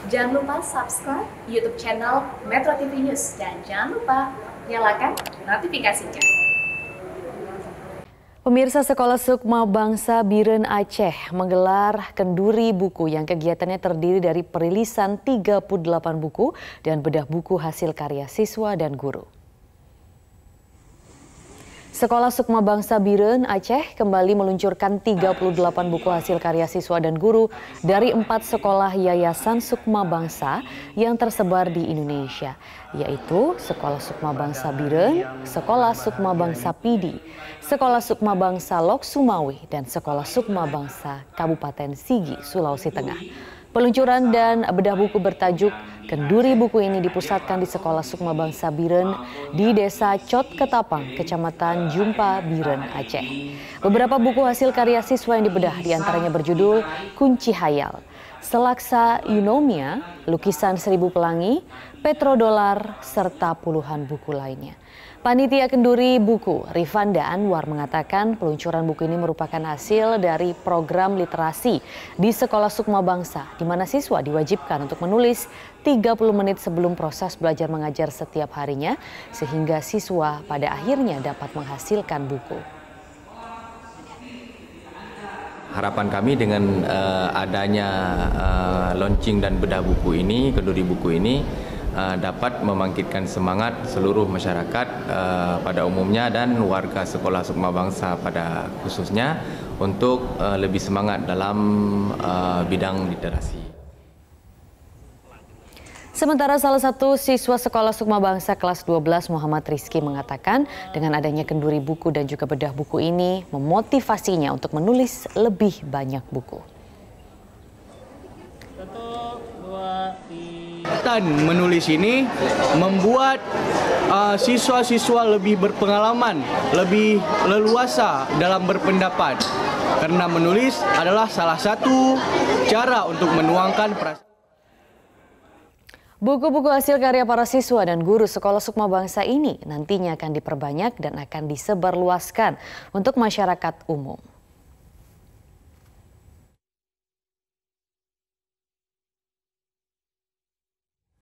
Jangan lupa subscribe YouTube channel Metro TV News dan jangan lupa nyalakan notifikasinya. Pemirsa, Sekolah Sukma Bangsa Biren Aceh menggelar kenduri buku yang kegiatannya terdiri dari perilisan 38 buku dan bedah buku hasil karya siswa dan guru. Sekolah Sukma Bangsa Biren Aceh kembali meluncurkan 38 buku hasil karya siswa dan guru dari 4 sekolah Yayasan Sukma Bangsa yang tersebar di Indonesia, yaitu Sekolah Sukma Bangsa Biren, Sekolah Sukma Bangsa Pidi, Sekolah Sukma Bangsa Lok Sumawe, dan Sekolah Sukma Bangsa Kabupaten Sigi, Sulawesi Tengah. Peluncuran dan bedah buku bertajuk Kenduri Buku ini dipusatkan di Sekolah Sukma Bangsa Biren di Desa Cot Ketapang, Kecamatan Jumpa, Biren, Aceh. Beberapa buku hasil karya siswa yang dibedah diantaranya berjudul Kunci Hayal, Selaksa Eunomia, Lukisan Seribu Pelangi, Petrodolar, serta puluhan buku lainnya. Panitia Kenduri Buku, Rifanda Anwar, mengatakan peluncuran buku ini merupakan hasil dari program literasi di Sekolah Sukma Bangsa, di mana siswa diwajibkan untuk menulis 30 menit sebelum proses belajar mengajar setiap harinya, sehingga siswa pada akhirnya dapat menghasilkan buku. Harapan kami dengan adanya launching dan bedah buku ini, kenduri buku ini, dapat membangkitkan semangat seluruh masyarakat pada umumnya dan warga Sekolah Sukma Bangsa pada khususnya untuk lebih semangat dalam bidang literasi. Sementara salah satu siswa Sekolah Sukma Bangsa kelas 12 Muhammad Rizky mengatakan dengan adanya kenduri buku dan juga bedah buku ini memotivasinya untuk menulis lebih banyak buku. Menulis ini membuat siswa-siswa lebih berpengalaman, lebih leluasa dalam berpendapat. Karena menulis adalah salah satu cara untuk menuangkan perasaan. Buku-buku hasil karya para siswa dan guru Sekolah Sukma Bangsa ini nantinya akan diperbanyak dan akan disebarluaskan untuk masyarakat umum.